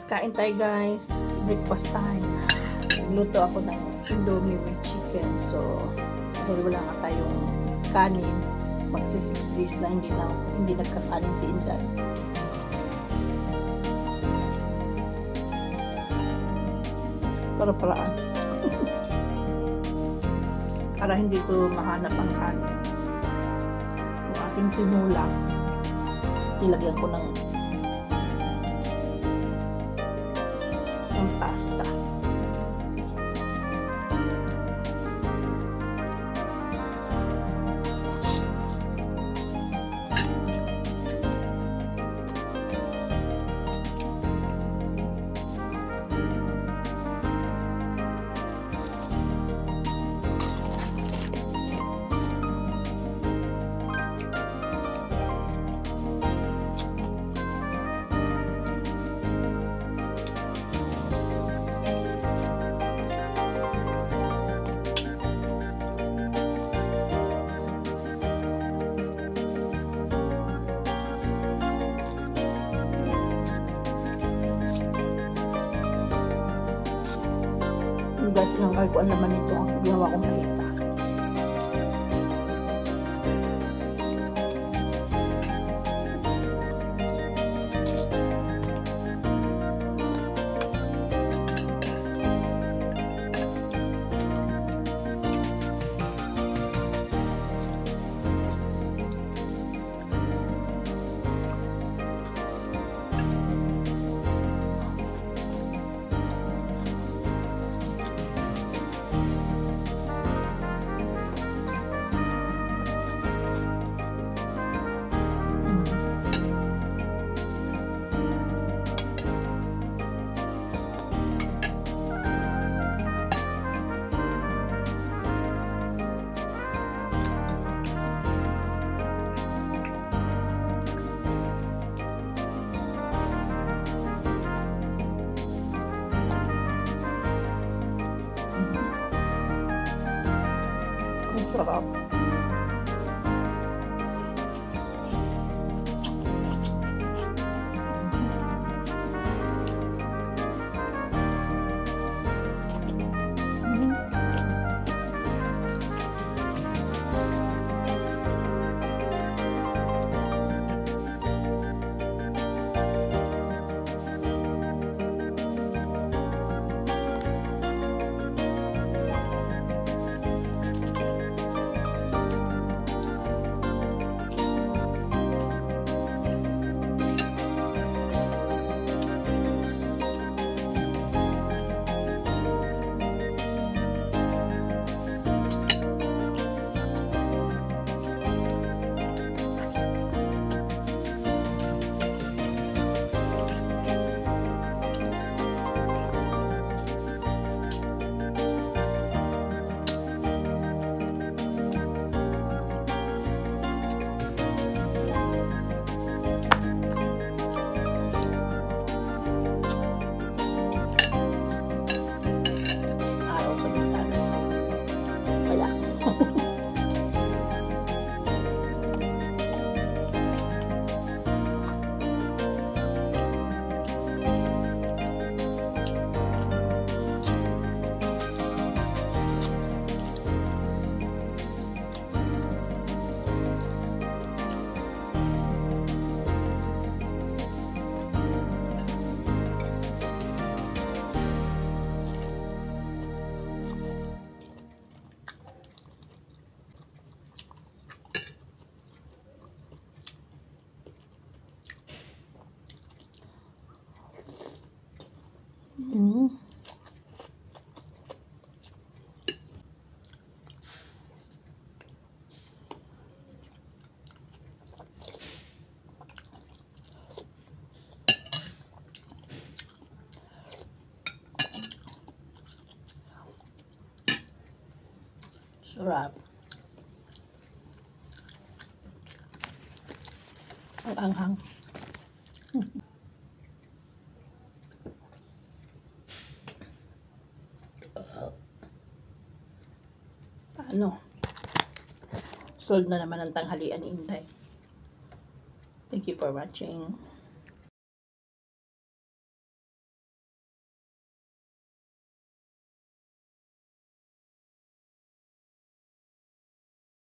Kain tayo guys. Breakfast time. Nagluto ako ng indomie with chicken. So, dahil wala nga tayong kanin, magsi 6 days na hindi nagkakanin si Inday. Para-paraan. Para hindi ko mahanap ang kanin. Yung aking tinula, ilagyan ko ng pasta. Guys, tinanggal ko ang laman nito. Ang ginawa kong malita. Sarap. Sarap. Ang anghang. Paano? Solved na naman ang tanghalian ni Inday. Thank you for watching.